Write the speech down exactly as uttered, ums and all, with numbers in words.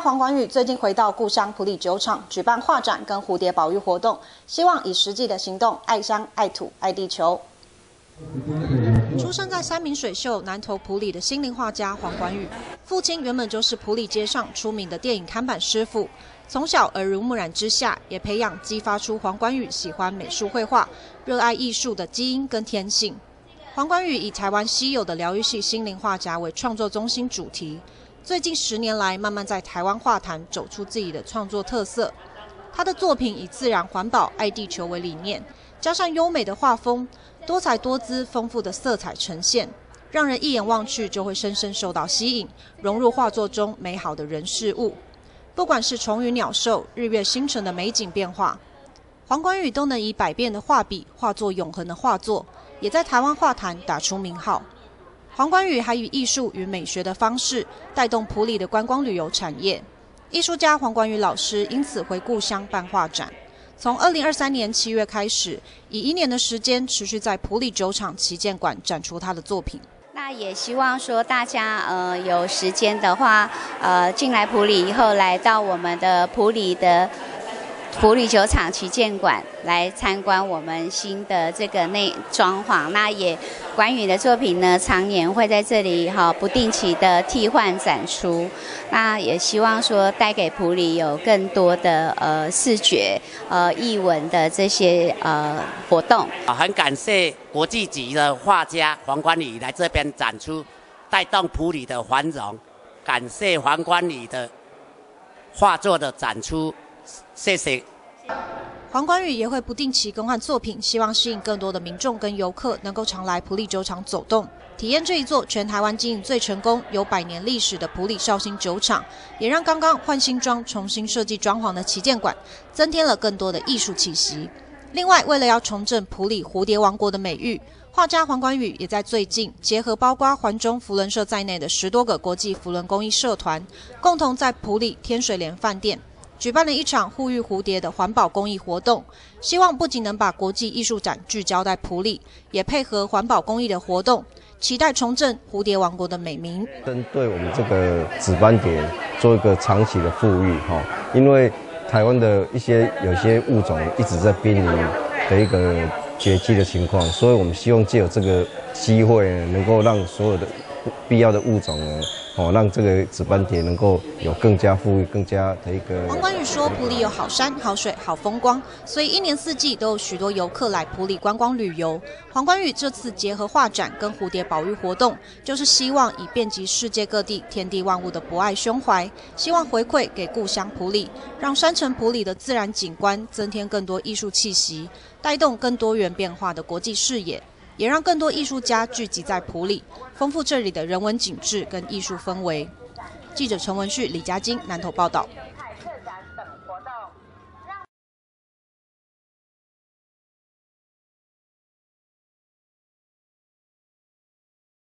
黄冠宇最近回到故乡埔里酒厂，举办画展跟蝴蝶保育活动，希望以实际的行动爱乡、爱土、爱地球。出生在三明水秀南投埔里的心灵画家黄冠宇，父亲原本就是埔里街上出名的电影看板师傅。从小耳濡目染之下，也培养激发出黄冠宇喜欢美术绘画、热爱艺术的基因跟天性。黄冠宇以台湾稀有的疗愈系心灵画家为创作中心主题，最近十年来慢慢在台湾画坛走出自己的创作特色。他的作品以自然、环保、爱地球为理念，加上优美的画风、多彩多姿、丰富的色彩呈现，让人一眼望去就会深深受到吸引，融入画作中美好的人事物。不管是虫鱼鸟兽、日月星辰的美景变化，黄冠宇都能以百变的画笔画作永恒的画作，也在台湾画坛打出名号。黄冠宇还以艺术与美学的方式带动埔里的观光旅游产业。艺术家黄冠宇老师因此回故乡办画展，从二零二三年七月开始，以一年的时间持续在埔里酒厂旗舰馆展出他的作品。 那也希望说大家呃有时间的话，呃进来埔里以后，来到我们的埔里的埔里酒厂旗舰馆来参观我们新的这个内装潢。那也冠宇的作品呢，常年会在这里哈不定期的替换展出。那也希望说带给埔里有更多的呃视觉呃艺文的这些呃活动。 很感谢国际级的画家黄冠宇来这边展出，带动埔里的繁荣。感谢黄冠宇的画作的展出。谢谢。 黄冠宇也会不定期更换作品，希望吸引更多的民众跟游客能够常来埔里酒厂走动，体验这一座全台湾经营最成功、有百年历史的埔里绍兴酒厂，也让刚刚换新装、重新设计装潢的旗舰馆增添了更多的艺术气息。另外，为了要重振埔里蝴蝶王国的美誉，画家黄冠宇也在最近结合包括环中扶轮社在内的十多个国际扶轮公益社团，共同在埔里天水莲饭店举办了一场护育蝴蝶的环保公益活动，希望不仅能把国际艺术展聚焦在埔里，也配合环保公益的活动，期待重振蝴蝶王国的美名。 针对我们这个紫斑蝶做一个长期的复育哈，因为台湾的一些有些物种一直在濒临的一个绝迹的情况，所以我们希望借有这个机会，能够让所有的必要的物种呢。哦，让这个紫斑蝶能够有更加富裕、更加的一个。 黄冠宇说，埔里有好山、好水、好风光，所以一年四季都有许多游客来埔里观光旅游。黄冠宇这次结合画展跟蝴蝶保育活动，就是希望以遍及世界各地天地万物的博爱胸怀，希望回馈给故乡埔里，让山城埔里的自然景观增添更多艺术气息，带动更多元变化的国际视野。也让更多艺术家聚集在埔里，丰富这里的人文景致跟艺术氛围。记者陈文旭、李嘉晶南投报道。